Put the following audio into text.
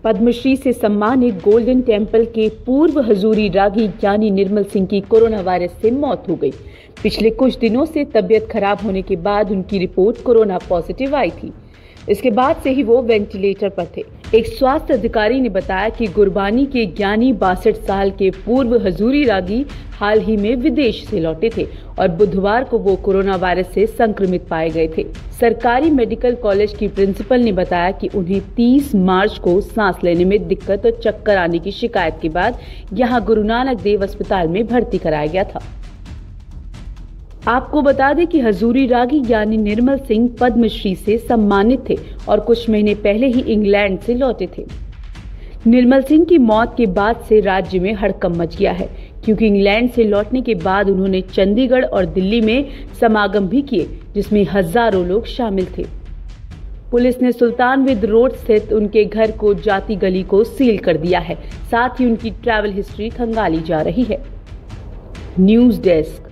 पद्मश्री से सम्मानित golden temple के पूर्व हजूरी रागी ज्ञानी निर्मल सिंह की कोरोना वायरस से मौत हो गई। पिछले कुछ दिनों से तबीयत खराब होने के बाद उनकी रिपोर्ट कोरोना पॉजिटिव आई थी। इसके बाद से ही वो वेंटिलेटर पर थे। एक स्वास्थ्य अधिकारी ने बताया कि गुरबानी के ज्ञानी 62 साल के पूर्व हजूरी रागी हाल ही में विदेश से लौटे थे और बुधवार को वो कोरोना वायरस से संक्रमित पाए गए थे। सरकारी मेडिकल कॉलेज की प्रिंसिपल ने बताया कि उन्हें 30 मार्च को सांस लेने में दिक्कत और चक्कर आने की शिकायत के बाद यहां गुरु नानक देव अस्पताल में भर्ती कराया गया था। आपको बता दें कि हजूरी रागी ज्ञानी निर्मल सिंह पद्मश्री से सम्मानित थे और कुछ महीने पहले ही इंग्लैंड से लौटे थे। निर्मल सिंह की मौत के बाद से राज्य में हड़कंप मच गया है, क्योंकि इंग्लैंड से लौटने के बाद उन्होंने चंडीगढ़ और दिल्ली में समागम भी किए, जिसमें हजारों लोग शामिल थे। पुलिस ने सुल्तानविद रोड स्थित उनके घर को जाती गली को सील कर दिया है। साथ ही उनकी ट्रैवल हिस्ट्री खंगाली जा रही है। News desk.